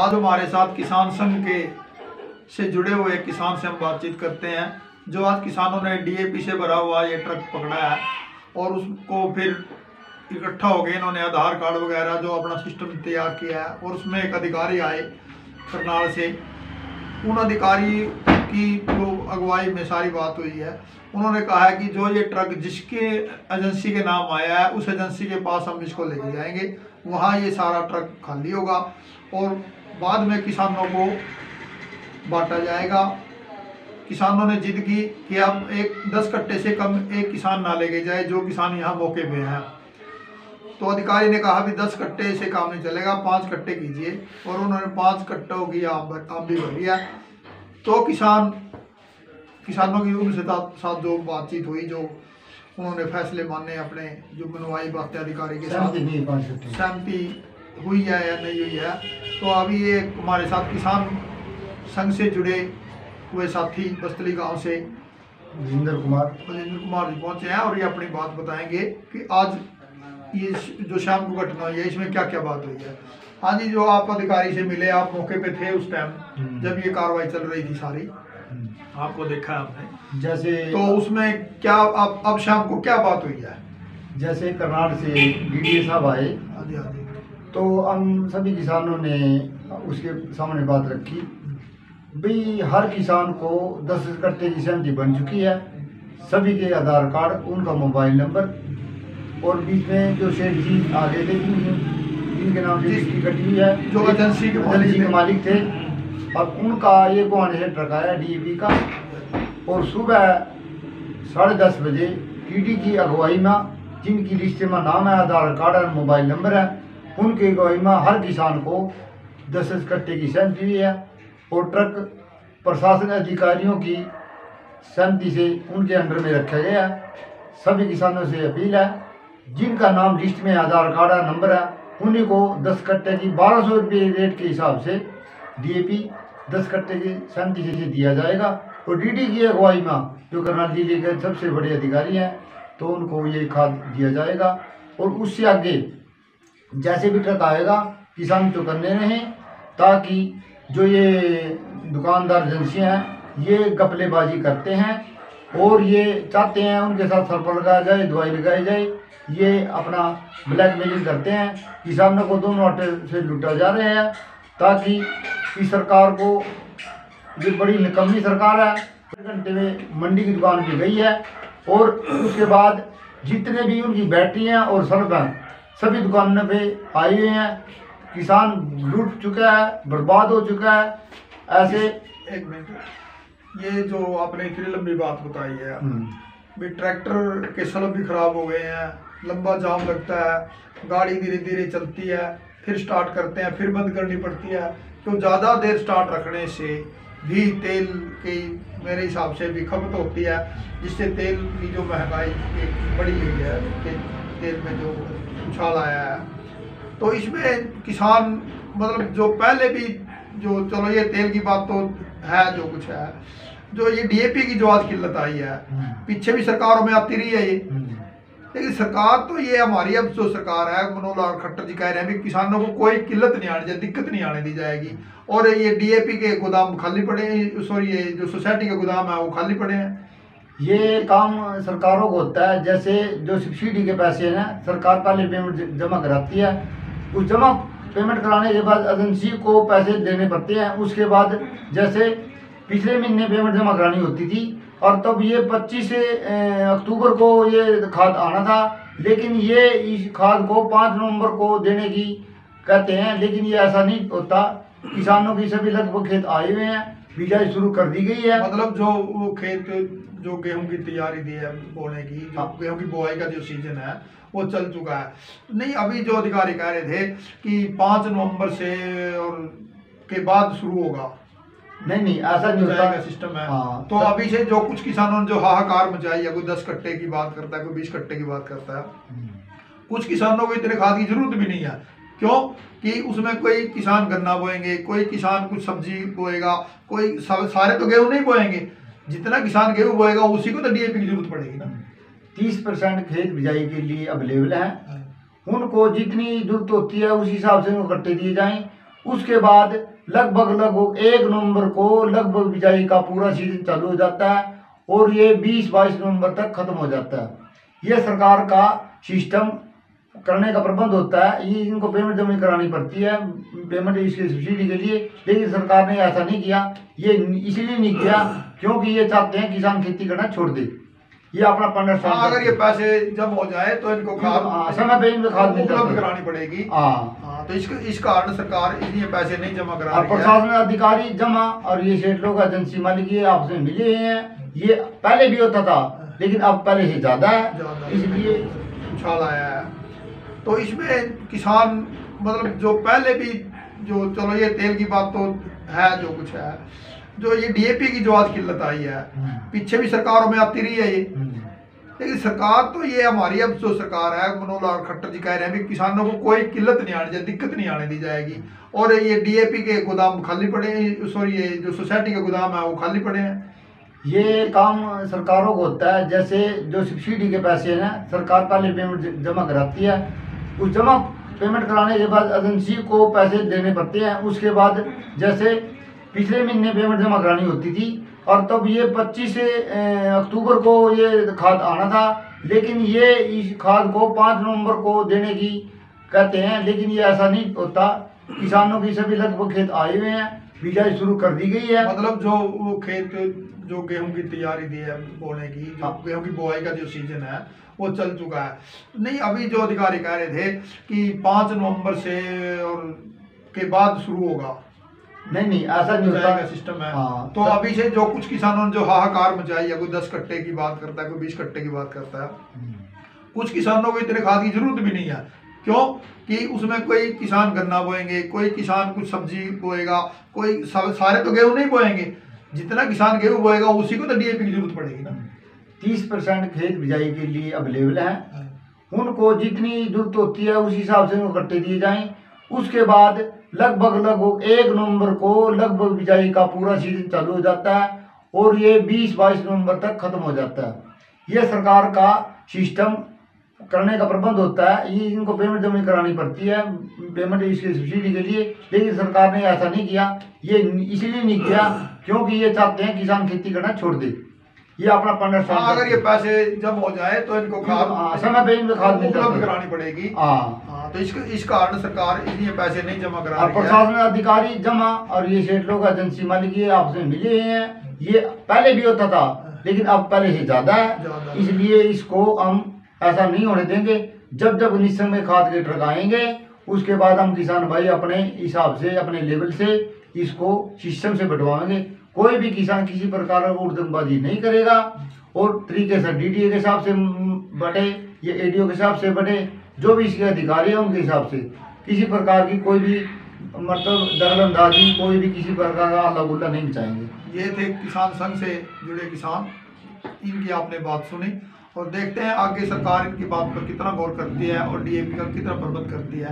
आज हमारे साथ किसान संघ के से जुड़े हुए किसान से हम बातचीत करते हैं। जो आज किसानों ने डीएपी से भरा हुआ ये ट्रक पकड़ा है और उसको फिर इकट्ठा हो गए, इन्होंने आधार कार्ड वगैरह जो अपना सिस्टम तैयार किया है और उसमें एक अधिकारी आए करनाल से। उन अधिकारी की जो अगुवाई में सारी बात हुई है, उन्होंने कहा है कि जो ये ट्रक जिसके एजेंसी के नाम आया है उस एजेंसी के पास हम इसको लेके जाएंगे, वहाँ ये सारा ट्रक खाली होगा और बाद में किसानों को बांटा जाएगा। किसानों ने जिद की कि अब 10 कट्टे से कम एक किसान ना लेके जाए जो किसान यहाँ मौके पे हैं। तो अधिकारी ने कहा भी 10 कट्टे से काम नहीं चलेगा, 5 कट्टे कीजिए, और उन्होंने 5 कट्टों की आप भी भरी है। तो किसानों की उनसे साथ जो बातचीत हुई, जो उन्होंने फैसले माने अपने जो मनवाई बातें अधिकारी के साथ सहमति हुई है या नहीं हुई है। तो अभी ये हमारे साथ किसान संघ से जुड़े हुए साथी बस्तली गांव से जिंदर कुमार जी पहुंचे हैं और ये अपनी बात बताएंगे कि आज ये जो शाम को घटना हुई है इसमें क्या क्या बात हुई है। हाँ जी, जो आप अधिकारी से मिले, आप मौके पे थे उस टाइम जब ये कार्रवाई चल रही थी सारी, आपको देखा है आपने जैसे, तो उसमें क्या अब शाम को क्या बात हुई है? जैसे करनाल से डीडीए साहब आए, हाँ जी, हाँ जी, तो हम सभी किसानों ने उसके सामने बात रखी भाई हर किसान को 10 कट्टे की सहमति बन चुकी है, सभी के आधार कार्ड, उनका मोबाइल नंबर, और बीच में जो सेठ जी आगे थे जिनके नाम से जिसकी कटी हुई है, जो एजेंसी के मालिक थे, अब उनका ये गुआने से ट्रक आया डीएपी का, और सुबह 10:30 बजे टीटी की अगुवाई में, जिनकी लिस्ट में नाम है, आधार कार्ड और मोबाइल नंबर है, उनकी अगुवाई में हर किसान को 10 कट्टे की सहमति हुई है और ट्रक प्रशासन अधिकारियों की सहमति से उनके अंडर में रखा गया है। सभी किसानों से अपील है जिनका नाम लिस्ट में आधार कार्ड और नंबर है उन्हीं को 10 कट्टे की 1200 रुपये रेट के हिसाब से डीएपी 10 कट्टे की सहमति से दिया जाएगा। और डीडी की अगुवाई में जो करनाल जिले के सबसे बड़े अधिकारी हैं, तो उनको ये खाद दिया जाएगा। और उससे आगे जैसे भी ट्रक आएगा किसान तो करने रहें, ताकि जो ये दुकानदार एजेंसियाँ हैं ये गपलेबाजी करते हैं और ये चाहते हैं उनके साथ सर्प लगाया जाए, दवाई लगाई जाए, ये अपना ब्लैकमेलिंग करते हैं, किसानों को दोनों आटे से लूटा जा रहे हैं, ताकि इस सरकार को, जो बड़ी निकम्मी सरकार है, घंटे में मंडी की दुकान पे गई है और उसके बाद जितने भी उनकी बैटरियाँ और सड़कें सभी दुकानों पे आई हुई हैं। किसान लूट चुका है, बर्बाद हो चुका है। ऐसे एक मिनट, ये जो आपने इतनी लंबी बात बताई है, भी ट्रैक्टर के सलब भी खराब हो गए हैं, लंबा जाम लगता है, गाड़ी धीरे धीरे चलती है, फिर स्टार्ट करते हैं, फिर बंद करनी पड़ती है, तो ज़्यादा देर स्टार्ट रखने से भी तेल की मेरे हिसाब से भी खपत होती है, जिससे तेल की जो महंगाई बढ़ी हुई है, तेल में जो उछाल आया है। तो इसमें किसान मतलब जो पहले भी जो, चलो ये तेल की बात तो है जो कुछ है, जो ये डीएपी की जो आज किल्लत आई है, पीछे भी सरकारों में आती रही है ये, लेकिन सरकार तो ये हमारी अब जो सरकार है, मनोहर लाल खट्टर जी कह रहे हैं कि किसानों को कोई किल्लत नहीं आनी चाहिए, दिक्कत नहीं आने दी जाएगी, और ये डीएपी के गोदाम खाली पड़े हैं, सॉरी ये जो सोसाइटी के गोदाम है वो खाली पड़े हैं। ये काम सरकारों को होता है। जैसे जो सब्सिडी के पैसे हैं, सरकार पहले पेमेंट जमा कराती है, उस जमा पेमेंट कराने के बाद एजेंसी को पैसे देने पड़ते हैं। उसके बाद जैसे पिछले महीने पेमेंट जमा करानी होती थी, और तब ये 25 अक्टूबर को ये खाद आना था, लेकिन ये इस खाद को 5 नवंबर को देने की कहते हैं, लेकिन ये ऐसा नहीं होता। किसानों की सभी लगभग खेत आए हुए हैं, बिजाई शुरू कर दी गई है। मतलब जो वो खेत जो गेहूं की तैयारी दी है बोने की, जो गेहूं की बुआई का जो सीजन है वो चल चुका है। नहीं, अभी जो अधिकारी कह रहे थे कि 5 नवंबर से और के बाद शुरू होगा। नहीं ऐसा नहीं होता सिस्टम है। हाँ, तो अभी से जो कुछ किसानों ने जो हाहाकार मचाई है, कोई 10 कट्टे की बात करता है, कोई 20 कट्टे की बात करता है, कुछ किसानों को इतने खाद की जरूरत भी नहीं है। क्यों कि उसमें कोई किसान गन्ना बोएंगे, कोई किसान कुछ सब्जी बोएगा, कोई सारे तो गेहूं नहीं बोएंगे, जितना किसान गेहूं बोएगा उसी को तो डीएपी की जरूरत पड़ेगी ना। 30% खेत बिजाई के लिए अवेलेबल है, उनको जितनी जरूरत होती है उस हिसाब से उनको कट्टे दिए जाएं। उसके बाद लगभग 1 नवंबर को लगभग बिजाई का पूरा सीजन चालू हो जाता है और ये 20-22 नवंबर तक खत्म हो जाता है। ये सरकार का सिस्टम करने का प्रबंध होता है। ये इनको पेमेंट जमा करानी पड़ती है, पेमेंट इसके सब्सिडी के लिए, लेकिन सरकार ने ऐसा नहीं किया। ये इसलिए नहीं किया क्योंकि ये चाहते हैं किसान खेती करना छोड़ दे, ये अपना 15 साल अगर ये पैसे जब हो जाए तो इनको खाद समय पे इनको खाद उपलब्ध करानी पड़ेगी। तो इस कारण सरकार इसलिए पैसे नहीं जमा करा रही है। प्रशासन अधिकारी जमा और ये सेठ लोग एजेंसी मालिक ये आपस में मिले हुए हैं। ये पहले भी होता था लेकिन अब पहले से ज्यादा है, इसलिए उछाल आया है। तो इसमें किसान मतलब जो पहले भी जो चलो ये तेल की बात तो है जो कुछ है, जो ये डीएपी की जो आज किल्लत आई है, पीछे भी सरकारों में आती रही है ये, लेकिन सरकार तो ये हमारी अब जो सरकार है मनोहर लाल खट्टर जी कह रहे हैं कि किसानों को कोई किल्लत नहीं आने जाए, दिक्कत नहीं आने दी जाएगी। और ये डीएपी के गोदाम खाली पड़े हैं, सॉरी ये जो सोसाइटी के गोदाम है वो खाली पड़े हैं। ये काम सरकारों को होता है। जैसे जो सब्सिडी के पैसे हैं सरकार पहले पेमेंट जमा कराती है, उस जमा पेमेंट कराने के बाद एजेंसी को पैसे देने पड़ते हैं। उसके बाद जैसे पिछले महीने पेमेंट जमा करानी होती थी और तब ये 25 अक्टूबर को ये खाद आना था, लेकिन ये इस खाद को 5 नवंबर को देने की कहते हैं, लेकिन ये ऐसा नहीं होता। किसानों की सभी लगभग खेत आए हुए हैं, बिजाई शुरू कर दी गई है। मतलब जो वो खेत जो गेहूं की तैयारी दी है बोने की, जो गेहूं की बुआई का जो सीजन है वो चल चुका है। नहीं, अभी जो अधिकारी कह रहे थे कि 5 नवंबर से और के बाद शुरू होगा। नहीं ऐसा नहीं होता का सिस्टम है। तो अभी से जो कुछ किसानों ने जो हाहाकार मचाई है, कोई 10 कट्टे की बात करता है, कोई 20 कट्टे की बात करता है। कुछ किसानों को इतने खाद की जरूरत भी नहीं है, क्यों कि उसमें कोई किसान गन्ना बोएंगे, कोई किसान कुछ सब्जी बोएगा, कोई सारे तो गेहूं नहीं बोएंगे। जितना किसान गेहूं बोएगा उसी को तो डीएपी की जरूरत पड़ेगी ना। 30% खेत बिजाई के लिए अवेलेबल है, उनको जितनी जरूरत होती है उस हिसाब से उनको कट्टे दिए जाएं। उसके बाद लगभग 1 नवंबर को लगभग बिजाई का पूरा सीजन चालू हो जाता है और ये 20-22 नवंबर तक खत्म हो जाता है। ये सरकार का सिस्टम करने का प्रबंध होता है। ये इनको पेमेंट जमा करानी पड़ती है, पेमेंट इसके सब्सिडी के लिए, लेकिन सरकार ने ऐसा नहीं किया। ये इसलिए नहीं किया क्योंकि ये चाहते हैं किसान खेती करना छोड़ दे, ये अपना 15 साल अगर ये पैसे जब हो जाए तो इनको खाद समय पे इनको खाद उपलब्ध करानी पड़ेगी। तो इस कारण सरकार इसलिए पैसे नहीं जमा करा रही है। प्रशासन अधिकारी जमा और ये सेठ लोग एजेंसी मालिक ये आपस में मिले हुए हैं। ये पहले भी होता था लेकिन अब पहले से ज्यादा है, इसलिए इसको हम ऐसा नहीं होने देंगे। जब जब निश्चय में खाद के ट्रक आएंगे उसके बाद हम किसान भाई अपने हिसाब से अपने लेवल से इसको सिस्टम से बंटवाएंगे। कोई भी किसान किसी प्रकार का उड़दंगबाजी नहीं करेगा और तरीके से डीडीए के हिसाब से बटे या एडीओ के हिसाब से बटे, जो भी इसके अधिकारी हैं उनके हिसाब से। किसी प्रकार की कोई भी मतलब दखलंदाजी, कोई भी किसी प्रकार का अल्लाह गुल्ला नहीं बचाएंगे। ये थे किसान संघ से जुड़े किसान, इनकी आपने बात सुनी और देखते हैं आगे सरकार इनकी बात पर कितना गौर करती है और डीएपी का कितना प्रबंध करती है।